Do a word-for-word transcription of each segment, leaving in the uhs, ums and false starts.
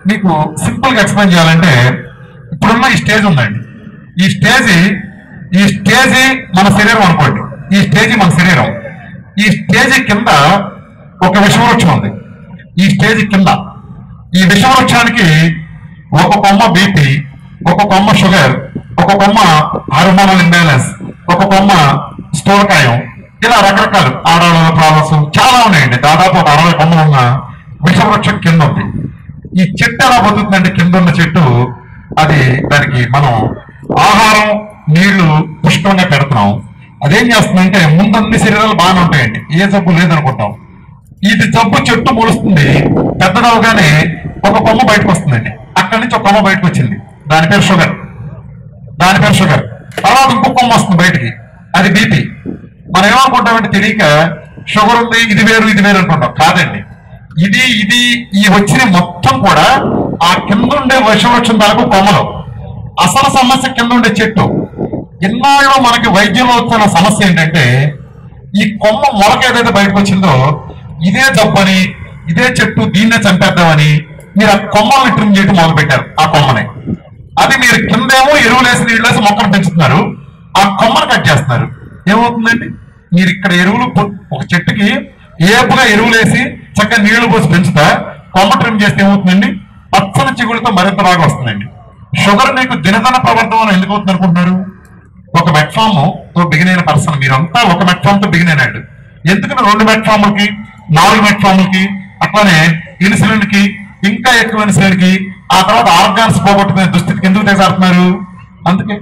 మీకు సింపుల్ గా ఎక్స్ప్లెయిన్ చేయాలంటే ఇప్పుడున్న ఈ స్టేజ్ ఉందండి. ఈ స్టేజ్ ఈ స్టేజ్ మన శరీరం అనుకోండి. ఈ స్టేజ్ మన శరీరం. ఈ స్టేజ్ కింద ఒక విషవృక్షం ఉంది. ఈ స్టేజ్ కింద ఈ విషవృక్షానికి ఒక కొమ్మ బీపీ, ఒక కొమ్మ షుగర్, ఒక కొమ్మ హార్మోనల్ ఇంబ్యాలెన్స్, ఒక కొమ్మ స్థూలకాయం, ఇలా రకరకాలు ఆడవాళ్ళ ప్రాబ్లమ్స్ చాలా ఉన్నాయండి. దాదాపు ఒక అరవై కొమ్మలు ఉన్న విషవృక్షం కింద ఉంది. ఈ చెట్టు ఎలా బతుకుతుందంటే కింద ఉన్న చెట్టు అది దానికి మనం ఆహారం నీళ్లు పుష్కలంగా పెడుతున్నాం. అదేం చేస్తుందంటే ముందన్ని శరీరాలు బాగానే ఉంటాయండి, ఏ జబ్బు లేదనుకుంటాం. ఇది జబ్బు చెట్టు మొలుస్తుంది, పెద్దదవగానే ఒక కొమ్మ బయటకు వస్తుందండి. అక్కడి నుంచి ఒక కొమ్మ బయటకు వచ్చింది, దాని పేరు షుగర్. దాని పేరు షుగర్. తర్వాత ఇంకొక కొమ్మ వస్తుంది బయటికి, అది బీపీ. మనం ఏమనుకుంటామంటే తెలియక షుగర్ ఉంది, ఇది వేరు ఇది వేరు అనుకుంటాం. కాదండి, ఇది ఇది ఈ వచ్చిన మొత్తం కూడా ఆ కింద ఉండే విషవృక్షం దాకా కొమ్మలు. అసలు సమస్య కింద ఉండే చెట్టు. ఇన్నాళ్ళు మనకి వైద్యంలో వచ్చిన సమస్య ఏంటంటే ఈ కొమ్మ మొలక ఏదైతే బయటకు వచ్చిందో ఇదే జబ్బని, ఇదే చెట్టు, దీన్నే చంపేద్దామని మీరు ఆ కొమ్మల్ని ట్రిమ్ చేయడం మొదలు పెట్టారు. ఆ కొమ్మని అది మీరు కిందేమో ఎరువులు వేసి నీళ్ళు వేసి మొక్కలు పెంచుతున్నారు, ఆ కొమ్మను కట్ చేస్తున్నారు. ఏమవుతుందండి, మీరు ఇక్కడ ఎరువులు ఒక చెట్టుకి ఏపుగా ఎరువులు వేసి చక్కగా నీళ్లు పోసి పెంచుతా కొమ్మ ట్రిమ్ చేస్తే ఏమవుతుందండి, పచ్చని చిగుళ్ళతో మరింత బాగా వస్తుందండి. షుగర్ మీకు దినదన ప్రవర్తన ఎందుకు అవుతుంది అనుకుంటున్నారు? ఒక మెట్ఫామ్ తో బిగిన్ అయిన పర్సన్ మీరంతా ఒక మెట్ఫామ్ తో బిగిన్ అయినాడు. ఎందుకని రెండు మెట్ఫామ్లకి, నాలుగు మెట్ఫామ్లకి, అట్లానే ఇన్సులిన్ కి, ఇంకా ఎక్కువ ఇన్సులిన్ కి, ఆ తర్వాత ఆర్గాన్స్ పోగొట్టుకునే దుస్థితికి ఎందుకు తెగడుతున్నారు? అందుకే.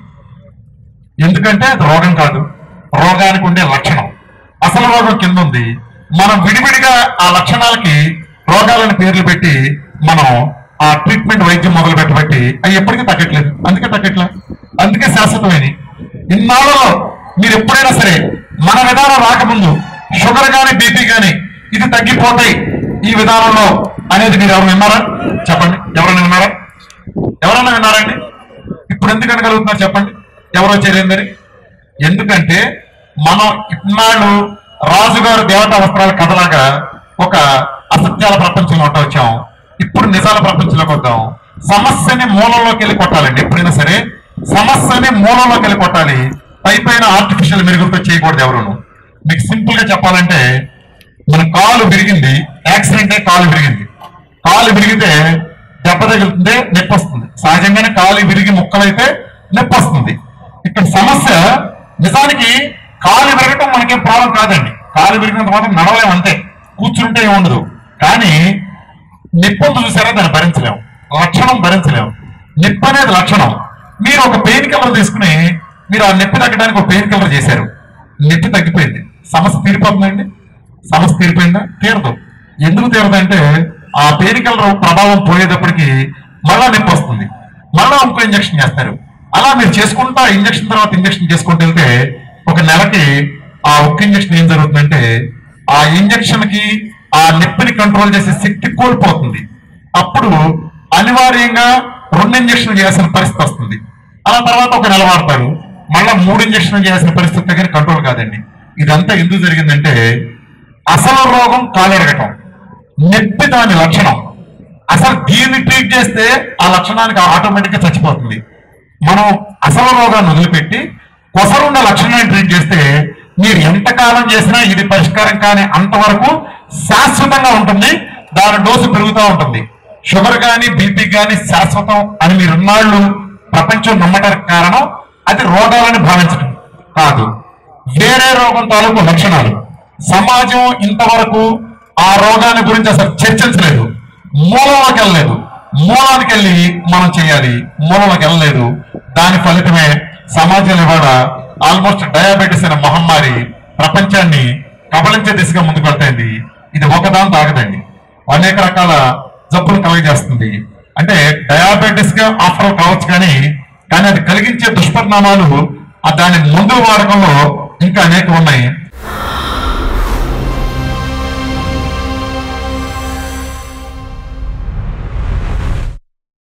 ఎందుకంటే అది రోగం కాదు, రోగానికి ఉండే లక్షణం. అసలు రోగం కింద ఉంది. మనం విడివిడిగా ఆ లక్షణాలకి రోగాలని పేర్లు పెట్టి మనం ఆ ట్రీట్మెంట్ వైద్యం మొదలు పెట్టబట్టి అవి ఎప్పటికీ తగ్గట్లేదు. అందుకే తగ్గట్లేదు, అందుకే శాశ్వతమైన. ఇన్నాళ్ళలో మీరు ఎప్పుడైనా సరే మన విధానం రాకముందు షుగర్ కానీ బీపీ కానీ ఇది తగ్గిపోతాయి ఈ విధానంలో అనేది మీరు ఎవరు విన్నారా? చెప్పండి, ఎవరైనా విన్నారా? ఎవరైనా విన్నారండి? ఇప్పుడు ఎందుకు అనగలుగుతున్నారు చెప్పండి, ఎవరో చేరిందని? ఎందుకంటే మనం ఇన్నాళ్ళు రాజుగారు దేవతా వస్త్రాల కథలాగా ఒక అసత్యాల ప్రపంచంలో ఉంటూ వచ్చాం. ఇప్పుడు నిజాల ప్రపంచంలోకి వద్దాం. సమస్యని మూలంలోకి వెళ్ళి కొట్టాలండి. ఎప్పుడైనా సరే సమస్యని మూలంలోకి వెళ్ళి కొట్టాలి. పై పైన ఆర్టిఫిషియల్ మెరుగుతో చేయకూడదు ఎవరును. మీకు సింపుల్ గా చెప్పాలంటే మన కాలు విరిగింది, యాక్సిడెంట్ అయి కాలు విరిగింది. కాలు విరిగితే దెబ్బ తగిలితే నొప్పి వస్తుంది. సహజంగానే కాలు విరిగి ముక్కలైతే నొప్పి వస్తుంది. ఇక్కడ సమస్య నిజానికి కాలు విరగటం మనకేం ప్రాబ్లం కాదండి. కాలు విరిగినంత మాత్రం నడవలేం, అంతే, కూర్చుంటే ఏముండదు. కానీ నొప్పి చూసారా, దాన్ని భరించలేము, లక్షణం భరించలేము. నొప్పి అనేది లక్షణం. మీరు ఒక పెయిన్ కిల్లర్ తీసుకుని మీరు ఆ నొప్పి తగ్గడానికి ఒక పెయిన్ కిల్లర్ చేశారు, నొప్పి తగ్గిపోయింది, సమస్య తీరిపోతుందండి? సమస్య తీరిపోయిందా? తీరదు. ఎందుకు తీరదంటే ఆ పెయిన్ కిల్లర్ ప్రభావం పోయేటప్పటికి మళ్ళా నొప్పి వస్తుంది, మళ్ళా ఇంకో ఇంజక్షన్ చేస్తారు. అలా మీరు చేసుకుంటా ఇంజక్షన్ తర్వాత ఇంజక్షన్ చేసుకుంటూ వెళ్తే ఒక నెలకి ఆ ఒక్క ఇంజక్షన్ ఏం జరుగుతుందంటే ఆ ఇంజక్షన్ కి ఆ నొప్పిని కంట్రోల్ చేసే శక్తి కోల్పోతుంది. అప్పుడు అనివార్యంగా రెండు ఇంజక్షన్లు చేయాల్సిన పరిస్థితి వస్తుంది. అలా తర్వాత ఒక నెల వాడతారు, మళ్ళా మూడు ఇంజక్షన్లు చేయాల్సిన పరిస్థితి దగ్గర కంట్రోల్ కాదండి. ఇదంతా ఎందుకు జరిగిందంటే అసలు రోగం కాలెరగటం, నొప్పి దాని లక్షణం. అసలు దీన్ని ట్రీట్ చేస్తే ఆ లక్షణానికి ఆటోమేటిక్ గా చచ్చిపోతుంది. మనం అసలు రోగాన్ని వదిలిపెట్టి కొసరున్న లక్షణాన్ని ట్రీట్ చేస్తే మీరు ఎంతకాలం చేసినా ఇది పరిష్కారం కానీ అంతవరకు శాశ్వతంగా ఉంటుంది. దాని డోసు పెరుగుతూ ఉంటుంది. షుగర్ కానీ బీపీ కానీ శాశ్వతం అని మీరు ఉన్నాళ్ళు ప్రపంచం నమ్మటానికి కారణం అది రోగాలని భావించడం కాదు, వేరే రోగం తాలూకు లక్షణాలు. సమాజం ఇంతవరకు ఆ రోగాన్ని గురించి అసలు చర్చించలేదు, మూలంలోకి వెళ్ళలేదు. మూలానికి వెళ్ళి మనం చేయాలి, మూలంలోకి వెళ్ళలేదు. దాని ఫలితమే సమాజంలో కూడా ఆల్మోస్ట్ డయాబెటీస్ అనే మహమ్మారి ప్రపంచాన్ని కబలించే దిశగా ముందుకు వెళ్తాయింది. ఇది ఒకదాని తాగదండి, అనేక రకాల జబ్బులు కలుగజేస్తుంది. అంటే డయాబెటీస్ గా ఆఫర్ కావచ్చు కానీ కానీ అది కలిగించే దుష్పరిణామాలు దాని ముందు వాడకంలో ఇంకా అనేక ఉన్నాయి.